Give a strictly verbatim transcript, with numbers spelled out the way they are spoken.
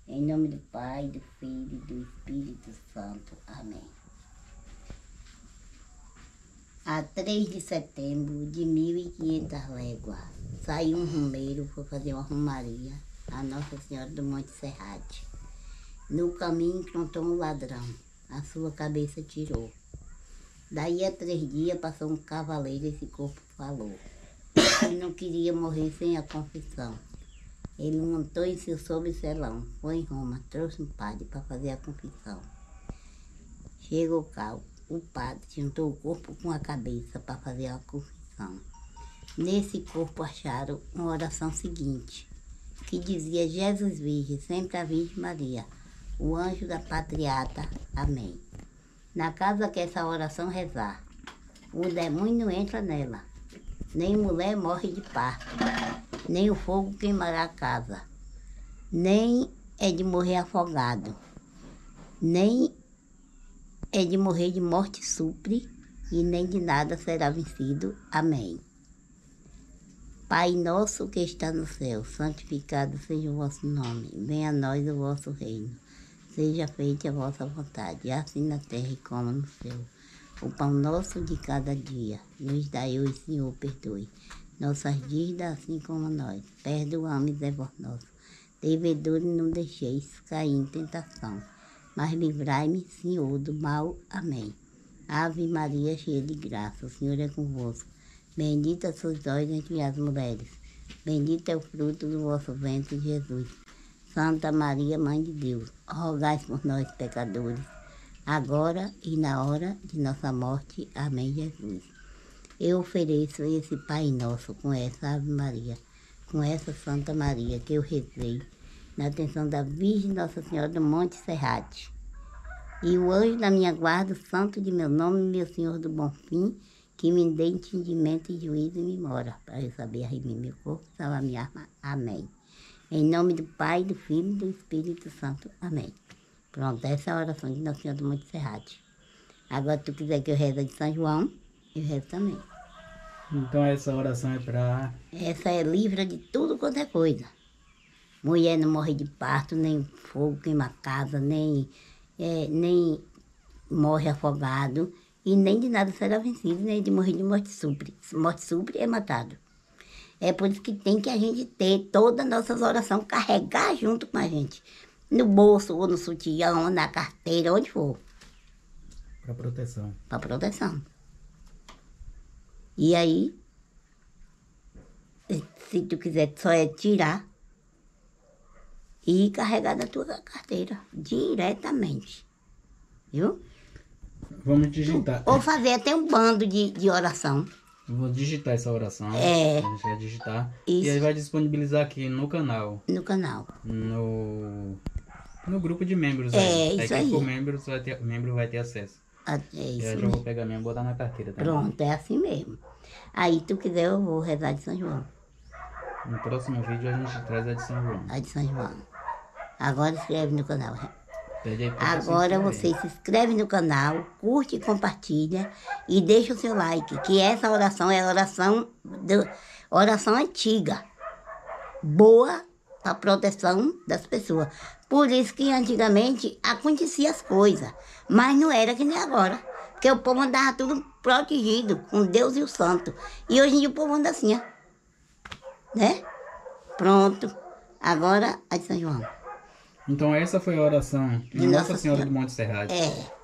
Em nome do Pai, do Filho e do Espírito Santo. Amém. A três de setembro de mil e quinhentas léguas, saiu um romeiro para fazer uma romaria a Nossa Senhora do Monte Serrate. No caminho encontrou um ladrão, a sua cabeça tirou. Daí a três dias passou um cavaleiro, esse corpo falou. Ele não queria morrer sem a confissão. Ele montou em seu sobrecelão, foi em Roma, trouxe um padre para fazer a confissão. Chegou cá, o padre juntou o corpo com a cabeça para fazer a confissão. Nesse corpo acharam uma oração seguinte, que dizia: Jesus Virgem, sempre a Virgem Maria, o anjo da patriata, amém. Na casa que essa oração rezar, o demônio não entra nela, nem mulher morre de parto, nem o fogo queimará a casa, nem é de morrer afogado, nem é de morrer de morte supre, e nem de nada será vencido. Amém. Pai nosso que está no céu, santificado seja o vosso nome, venha a nós o vosso reino. Seja feita a vossa vontade, assim na terra como no céu. O pão nosso de cada dia, nos dai hoje, Senhor, perdoe nossas dívidas, assim como nós. Perdoamos, é vós nosso. Devedores não deixeis cair em tentação, mas livrai-me, Senhor, do mal. Amém. Ave Maria, cheia de graça, o Senhor é convosco. Bendita sois vós entre as mulheres. Bendito é o fruto do vosso ventre, Jesus. Santa Maria, Mãe de Deus, rogai por nós, pecadores, agora e na hora de nossa morte. Amém, Jesus. Eu ofereço esse Pai Nosso com essa Ave Maria, com essa Santa Maria que eu rezei, na atenção da Virgem Nossa Senhora do Monte Serrate. E o anjo da minha guarda, o santo de meu nome, meu Senhor do Bom Fim, que me dê entendimento e juízo e memória, para eu saber arrimir meu corpo, salvar minha alma. Amém. Em nome do Pai, do Filho e do Espírito Santo. Amém. Pronto, essa é a oração de Nossa Senhora do Monte Serrate. Agora, se tu quiser que eu reze de São João, eu rezo também. Então essa oração é para... Essa é livre de tudo quanto é coisa. Mulher não morre de parto, nem fogo queima a casa, nem, é, nem morre afogado, e nem de nada será vencido, nem de morrer de morte súbita. Morte súbita é matado. É por isso que tem que a gente ter todas as nossas orações, carregar junto com a gente. No bolso, ou no sutiã, ou na carteira, onde for. Para proteção. Para proteção. E aí, se tu quiser, só é tirar e carregar da tua carteira, diretamente. Viu? Vamos digitar. Ou fazer até um bando de, de oração. Vou digitar essa oração. É. A gente vai digitar. Isso. E aí vai disponibilizar aqui no canal. No canal. No, no grupo de membros. É, aí. isso aí. Quem aí. for membro vai ter, membro vai ter acesso. É isso eu já mesmo. vou pegar minha e botar na carteira também. Pronto, é assim mesmo. Aí, tu quiser, eu vou rezar de São João. No próximo vídeo a gente traz a de São João. A de São João. Agora inscreve no canal. Pede aí pra Agora você você se inscreve no canal, curte e compartilha e deixa o seu like, que essa oração é a oração, do, oração antiga, boa para proteção das pessoas. Por isso que antigamente acontecia as coisas, mas não era que nem agora, porque o povo andava tudo protegido com Deus e o santo. E hoje em dia o povo anda assim, ó, né? Pronto. Agora a de São João. Então essa foi a oração de De Nossa Nossa Senhora Senhora do Monte Serrate. É.